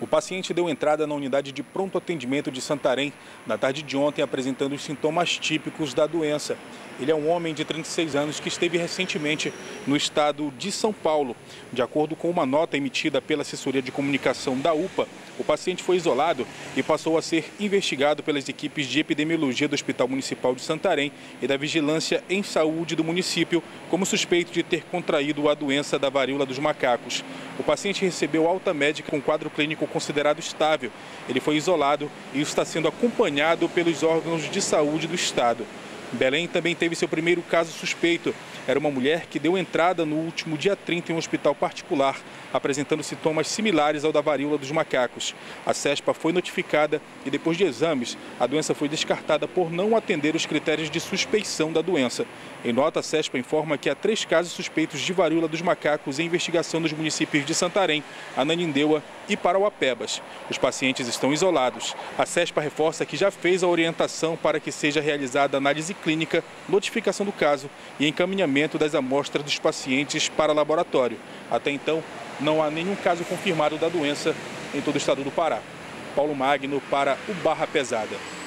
O paciente deu entrada na unidade de pronto atendimento de Santarém na tarde de ontem, apresentando os sintomas típicos da doença. Ele é um homem de 36 anos que esteve recentemente no estado de São Paulo. De acordo com uma nota emitida pela assessoria de comunicação da UPA, o paciente foi isolado e passou a ser investigado pelas equipes de epidemiologia do Hospital Municipal de Santarém e da Vigilância em Saúde do município como suspeito de ter contraído a doença da varíola dos macacos. O paciente recebeu alta médica com quadro clínico considerado estável. Ele foi isolado e está sendo acompanhado pelos órgãos de saúde do estado. Belém também teve seu primeiro caso suspeito. Era uma mulher que deu entrada no último dia 30 em um hospital particular, apresentando sintomas similares ao da varíola dos macacos. A CESPA foi notificada e, depois de exames, a doença foi descartada por não atender os critérios de suspeição da doença. Em nota, a CESPA informa que há 3 casos suspeitos de varíola dos macacos em investigação nos municípios de Santarém, Ananindeua e Parauapebas. Os pacientes estão isolados. A CESPA reforça que já fez a orientação para que seja realizada análise clínica, notificação do caso e encaminhamento das amostras dos pacientes para laboratório. Até então, não há nenhum caso confirmado da doença em todo o estado do Pará. Paulo Magno para o Barra Pesada.